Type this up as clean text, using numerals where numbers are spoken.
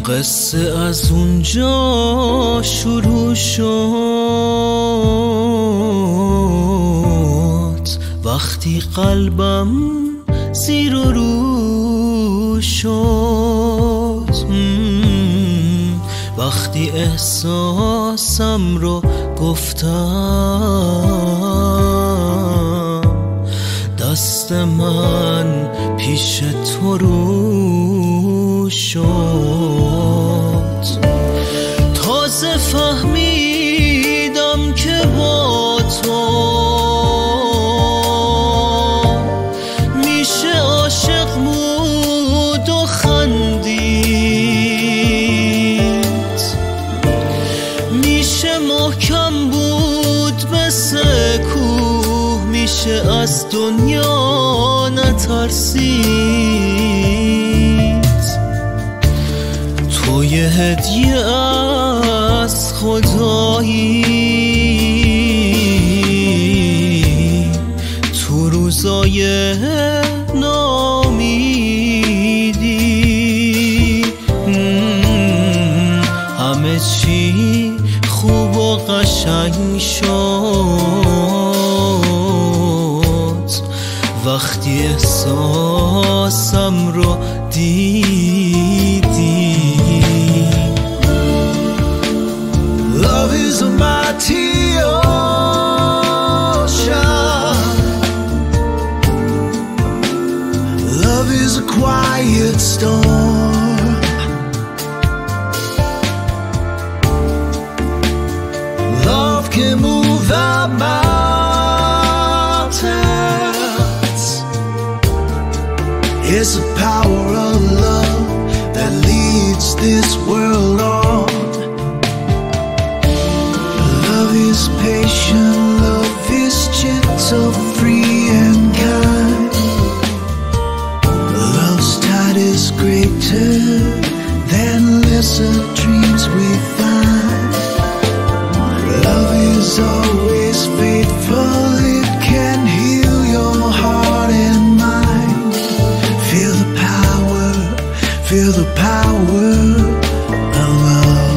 قصه از اونجا شروع شد وقتی قلبم زیر و رو شد، وقتی احساسم رو گفتم دست من پیش تو رو شد. تازه فهمیدم که با تو میشه عاشق بود و خندید، میشه محکم بود مثل کوه، میشه از دنیا نترسید. تو یه هدیه از خدایی تو روزای نامیدی، همه چی خوب و قشنگ شد وقتی احساسم رو دیدی. Love is a mighty ocean. Love is a quiet storm. Love can move the mountains. It's the power of love that leads this world on. Love is patient, love is gentle, free and kind. Love's tide is greater than lesser dreams we find. Love is always faithful, it can heal your heart and mind. Feel the power, feel the power of love.